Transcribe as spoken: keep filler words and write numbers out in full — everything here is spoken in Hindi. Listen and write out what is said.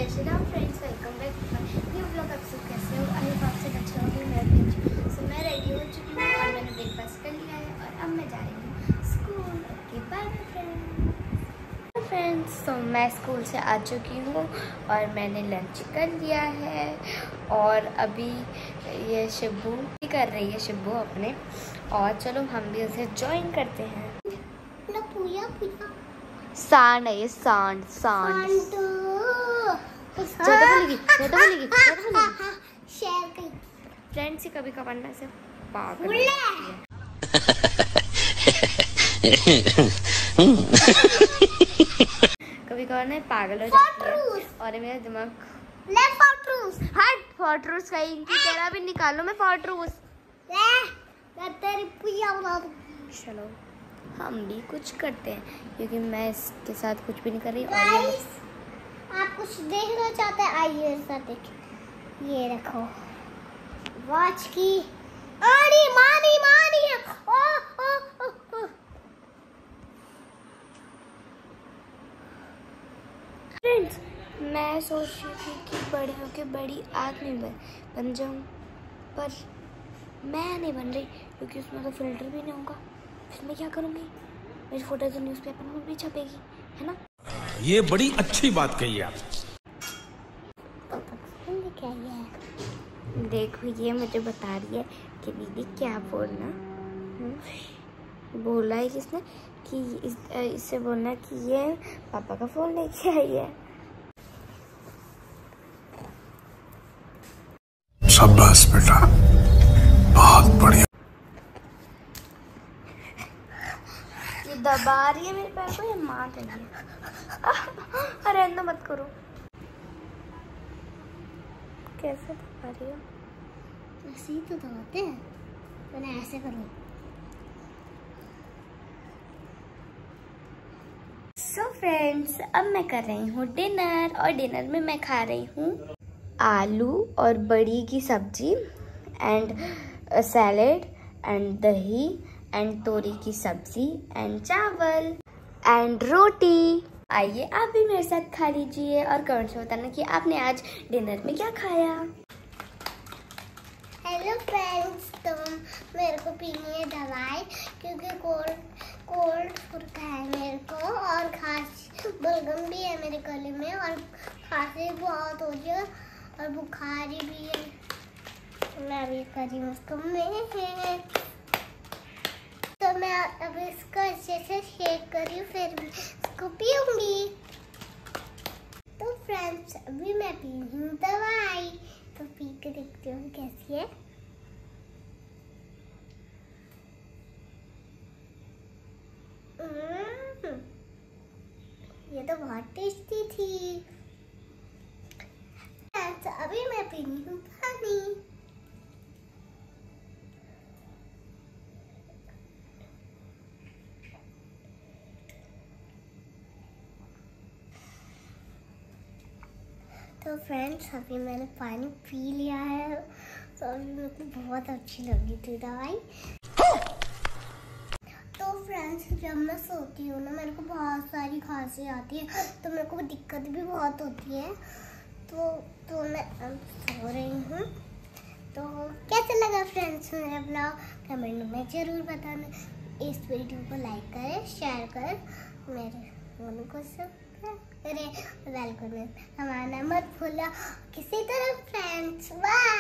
जय Shri Ram friends, welcome back new blog. आप सब कैसे हो? आई होप आप सब अच्छे होंगे। मैं भी अच्छी हूँ। सो मैं रेडी हो चुकी हूँ और मैंने ब्रेकफास्ट कर लिया है और अब मैं जा रही हूँ school. Okay bye friends. Friends तो मैं स्कूल से आ चुकी हूँ और मैंने लंच कर लिया है और अभी ये शिब्बू कर रही है शिब्बू अपने, और चलो हम भी उसे ज्वाइन करते हैं। सांड है ये, सांड सांड ज़्यादा बोलेगी ज़्यादा बोलेगी ज़्यादा बोलेगी शेयर कहीं फ्रेंड्स ही कभी कभार ना से पागल है। कभी कभार ना पागल हो जाती है और मेरा दिमाग ले फॉर्ट्रूस हट फॉर्ट्रूस कहीं की तेरा भी निकालो। मैं फॉर्ट्रूस ले तेरी पुया बना दूं। चलो हम भी कुछ करते हैं क्योंकि मैं इसके साथ कुछ भी नहीं कर रही। और आप कुछ देखना चाहते हैं, आइए ऐसा देखिए। ये रखो वॉच की आनी मानी मानी ओ ओ ओ ओ। फ्रेंड्स मैं सोच रही थी कि बड़ी होके बड़ी आदमी बन बन जाऊं, पर मैं नहीं बन रही क्योंकि उसमें तो फिल्टर भी नहीं होगा। फिर मैं क्या करूंगी? मेरी फोटो तो न्यूज़पेपर में भी छपेगी, है ना? ये बड़ी अच्छी बात कही आप। क्या है? देखो ये मुझे बता रही है कि दीदी क्या बोलना। बोला है किसने कि इस, इससे बोलना कि ये पापा का फोन लेके आई है। शाबाश बेटा, बहुत बढ़िया। ये दबा रही है मेरे पैर को, ये मार रही है। अरे अंदर मत करो। कैसे दबा रही हो? ऐसे ही तो दबाते हैं, तो मैं ऐसे करूँ। सो फ्रेंड्स अब मैं कर रही हूँ डिनर, और डिनर में मैं खा रही हूँ आलू और बड़ी की सब्जी एंड सैलेड एंड दही एंड तोरी की सब्जी एंड चावल एंड रोटी। आइए आप भी मेरे साथ खा लीजिए और कमेंट्स में बताना कि आपने आज डिनर में क्या खाया। हेलो फ्रेंड्स, तो मेरे को पीनी है दवाई क्योंकि कोल्ड कोल्ड फुरका है मेरे को, और खांसी बलगम भी है मेरे गले में, और खांसी बहुत हो रही है और बुखारी भी है। मैं भी करी उसको में, तो मैं अब इसको अच्छे से शेक करी फिर इसको पीऊंगी। तो फ्रेंड्स अभी मैं पी रही हूँ दवाई, तो पी के देखती हूँ कैसी है। ये तो बहुत टेस्टी थी। फ्रेंड्स अभी मैं पी रही हूँ पानी। तो फ्रेंड्स अभी मैंने पानी पी लिया है, तो अभी मेरे को बहुत अच्छी लगी थी दवाई। तो फ्रेंड्स जब मैं सोती हूँ ना, मेरे को बहुत सारी खांसी आती है, तो मेरे को दिक्कत भी बहुत होती है। तो तो मैं अब सो रही हूँ। तो कैसा लगा फ्रेंड्स मेरा ब्लॉग, कमेंट में ज़रूर बताना। इस वीडियो को लाइक करें, शेयर करें, मेरे फोन को सब करे, वेलकम हमारा मत भूला किसी तरह फ्रेंड्स। बाय।